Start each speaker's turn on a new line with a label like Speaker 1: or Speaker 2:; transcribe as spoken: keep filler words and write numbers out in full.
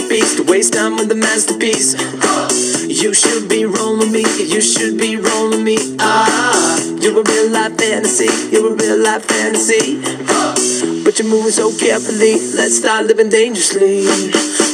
Speaker 1: beast, to waste time with the masterpiece. You should be rolling me, you should be rolling me. Ah, you're a real life fantasy, you're a real life fantasy. But you're moving so carefully, let's start living dangerously.